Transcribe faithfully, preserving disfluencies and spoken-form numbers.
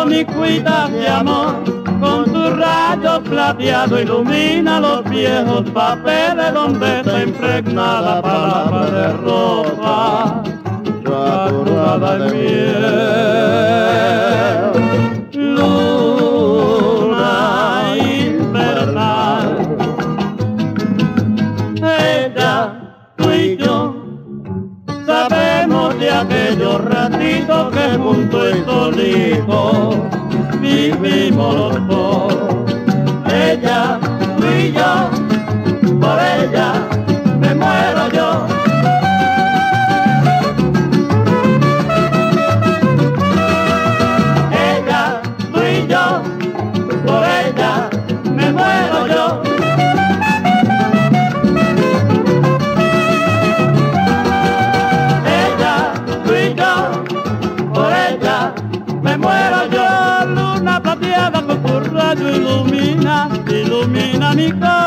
promiscuidad de amor, con tu rayo plateado ilumina los viejos papeles donde está impregnada la palabra de rosa, saturada de miel. Luna invernal, ella, tú y yo, sabemos de aquellos ratitos que juntos y solitos vivimos los dos. Ella, tú y yo, por ella me muero yo. Ella, tú y yo, por ella me muero yo. Ella, tú y yo, por ella me muero yo. Luna plateada con tu rayo ilumina, ilumina mi corazón.